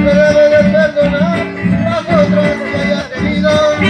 me debe de perdonar las otras que haya tenido.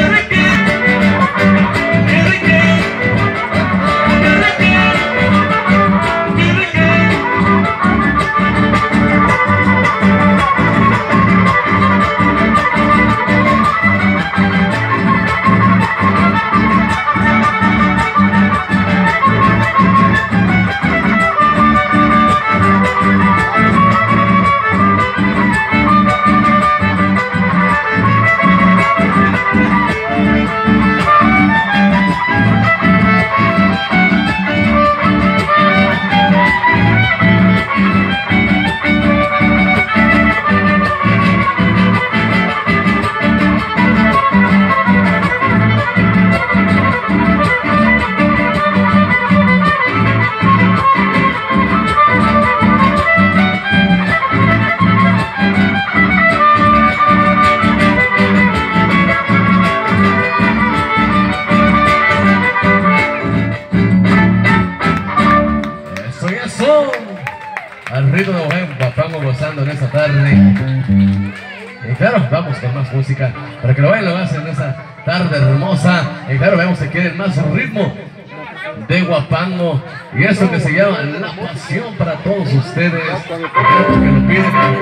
Al ritmo de buen Guapango gozando en esta tarde. Y claro, vamos con más música para que lo vayan lo hacen en esta tarde hermosa. Y claro, vemos que quieren más ritmo de Guapango y eso que se llama La Pasión para todos ustedes. Y claro, porque lo piden.